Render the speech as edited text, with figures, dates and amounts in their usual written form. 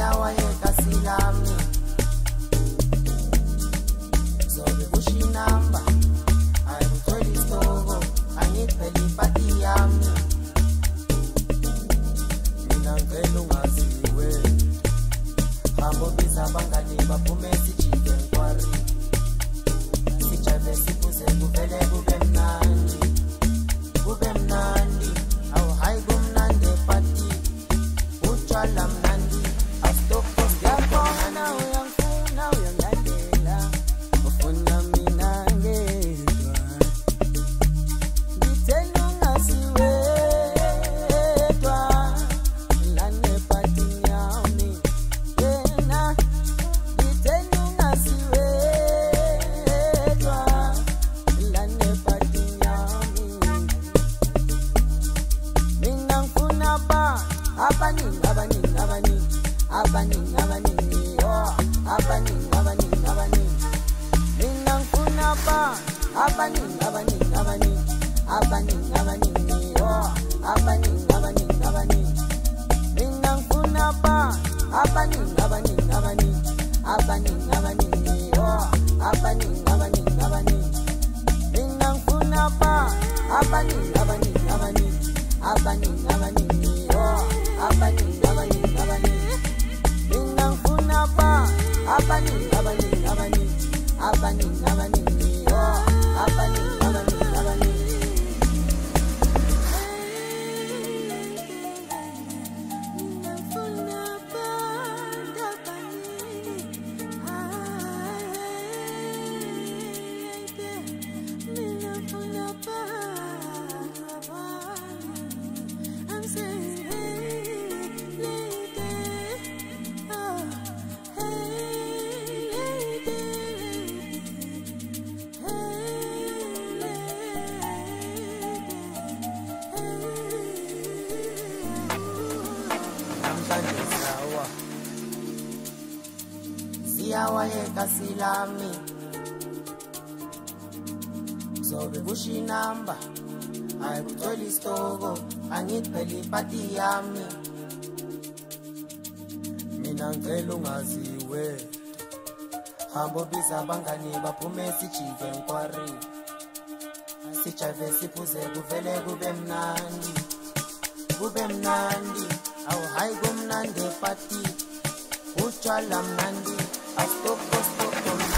siyawayeka silami zobe kushinamba ayikuthwele isitoko angiphele ipati yami mina ngicela ungaziwe hamba ubiza abangani baphume sijike nkwari sijabe siphuze kuvele kube mnandi awu hayi kumnandi epati utshwala mnandi asitoko siyabona uyangifuna uyangilandela ufuna mina ngedwa ngithela ungasiwedwa lana epatini yami yena ngithela ungasiwedwa lana epatini yami mina ngifuna abaningi oh abaningi mina ngifuna abaningi oh abaningi mina ngifuna abaningi oh abaningi mina ngifuna abaningi oh abaningi mina ngifuna abaningi oh abaningi siyawayeka silami zobe kushinamba ayikuthwele isitoko angiphele ipati yami mina ngicela ungaziwe hamba ubiza abangani baphume sijike nkwari sijabe siphuze kuvele kube mnandi awu hayi kumnandi epati utshwala mnandi asitoko